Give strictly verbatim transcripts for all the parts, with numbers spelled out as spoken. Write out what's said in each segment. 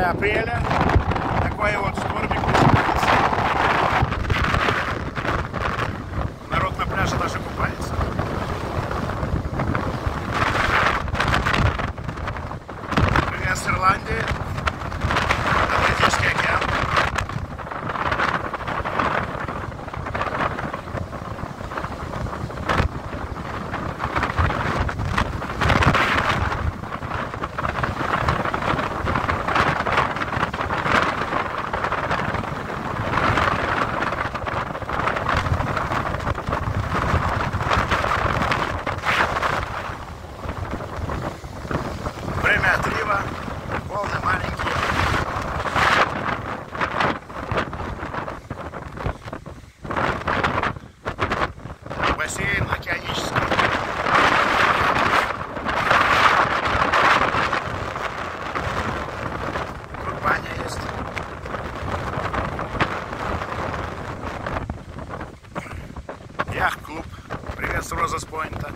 апреля. Такой вот штормик. Народ на пляже даже купается. Привет с Ирландии. Атлантический океан. Время отлива, волны маленькие. Бассейн океанический. Тут баня есть. Яхт-клуб. Привет с Розес-Пойнта.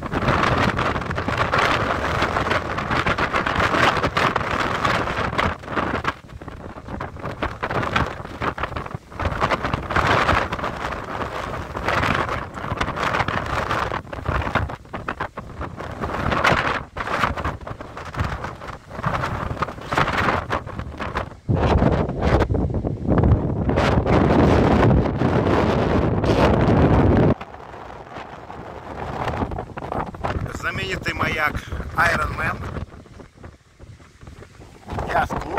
Знаменитый маяк Ironman, яхт-клуб.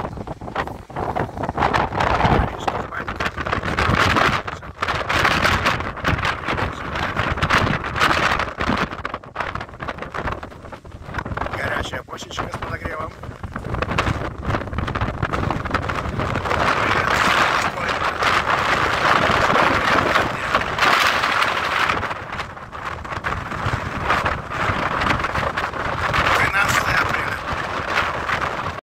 Горячая почечка с подогревом.